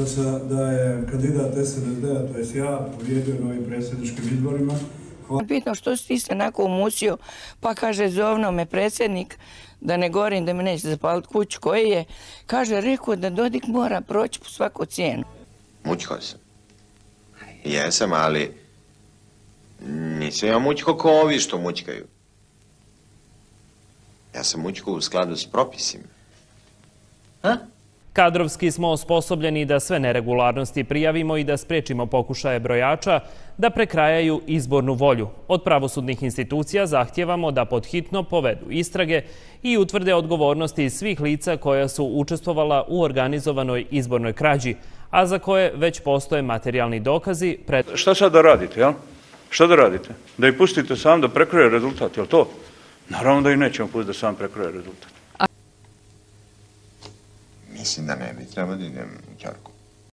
Da je kandidat SNSD-a, to jest ja, pobjedio na ovim predsjedničkim izborima. Bitno što si ti se onako umusio, pa kaže zovno me predsjednik, da ne govorim da mi neće zapaliti kuću koji je, kaže, rekao da Dodik mora proći po svaku cijenu. Mućkao sam. Jesam, ali nisam ja mućkao kao ovi što mućkaju. Ja sam mućkao u skladu s propisima. Kadrovski smo osposobljeni da sve neregularnosti prijavimo i da spriječimo pokušaje brojača da prekrajaju izbornu volju. Od pravosudnih institucija zahtijevamo da podhitno povedu istrage i utvrde odgovornosti svih lica koja su učestvovala u organizovanoj izbornoj krađi, a za koje već postoje materijalni dokazi. Šta sad da radite, jel? Šta da radite? Da ih pustite sam da prekroje rezultat, jel to? Naravno da ih nećemo pustiti da sam prekroje rezultat. Mislim da ne bi trebao da idem u Ćorku.